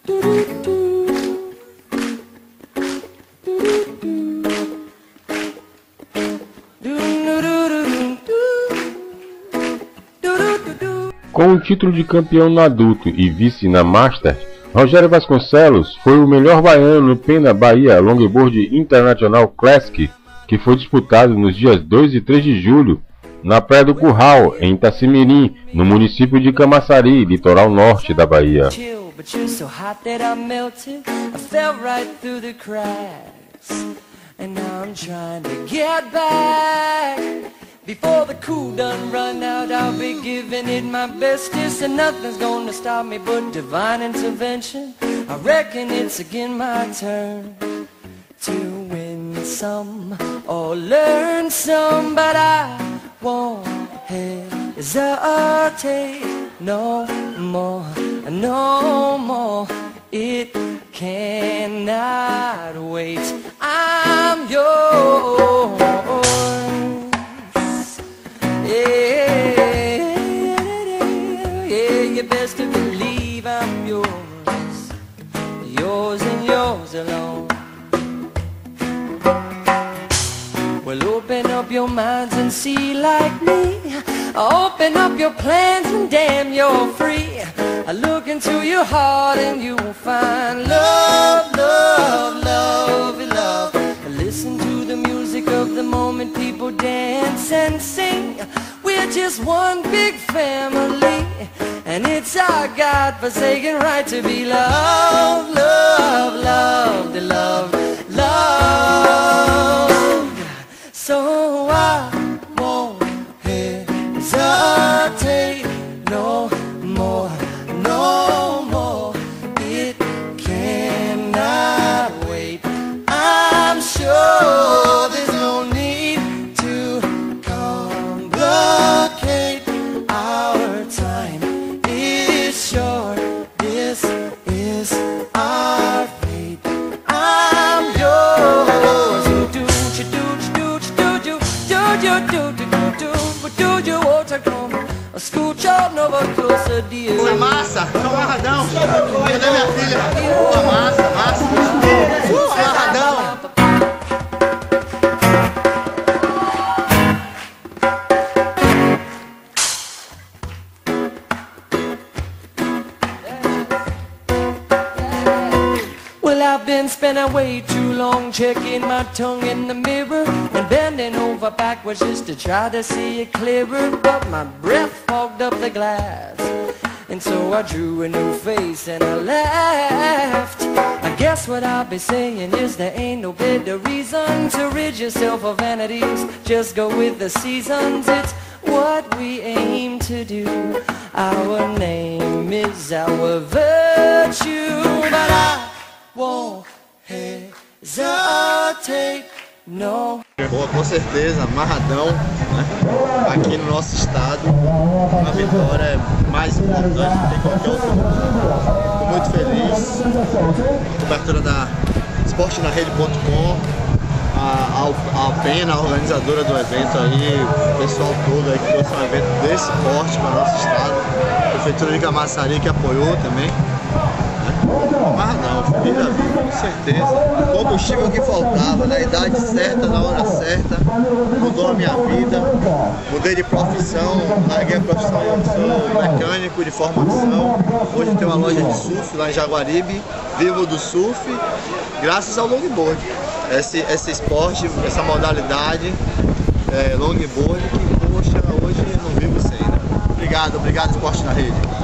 Com o título de campeão no adulto e vice na Master, Rogério Vasconcelos foi o melhor baiano no Pena Bahia Longboard International Classic, que foi disputado nos dias 2 e 3 de julho, na Praia do Curral, em Itacimirim, no município de Camaçari, litoral norte da Bahia. Before the cool done run out, I'll be giving it my bestest, and nothing's gonna stop me but divine intervention. I reckon it's again my turn to win some or learn some, but I won't hesitate no more, no more. It cannot wait. I'm yours. Yeah, you best to believe I'm yours, yours and yours alone. Well, open up your minds and see like me. Open up your plans and damn, you're free. I look into your heart and you will find love, love, love, love. Listen to the music of the moment, people dance and sing. We're just one big family, and it's our God-forsaken right to be loved, loved, loved, loved, loved. So I won't hesitate no more, no more. It cannot wait. I'm sure there's no need to complicate. Our time is short. This is our fate. I'm yours. Do you want to come? Scooch on over closer, dear. Oi, massa, tô amarradão. Cadê minha filha? Pô, massa, massa. Amarradão. Well, I've been spending way too long checking my tongue in the mirror and bending over backwards just to try to see it clearer, but my breath fogged up the glass, and so I drew a new face and I laughed. I guess what I'll be saying is there ain't no better reason to rid yourself of vanities. Just go with the seasons, it's what we aim to do. Our name is our virtue, but I won't hesitate, no. Boa, com certeza, amarradão, né? Aqui no nosso estado, a vitória é mais importante do que qualquer outro. Estou muito feliz. Cobertura da esportenarede.com, a Pena, a organizadora do evento aí, o pessoal todo aí que trouxe um evento desse porte para o nosso estado. A Prefeitura de Camaçari que apoiou também. Amarradão, vida, com certeza. Combustível que faltava, na idade certa, na hora certa, mudou a minha vida. Mudei de profissão, larguei a profissão, eu sou mecânico de formação. Hoje eu tenho uma loja de surf lá em Jaguaribe, vivo do surf, graças ao longboard. Esse esporte, essa modalidade, longboard, que poxa, hoje eu não vivo sem, né? Obrigado, obrigado Esporte na Rede.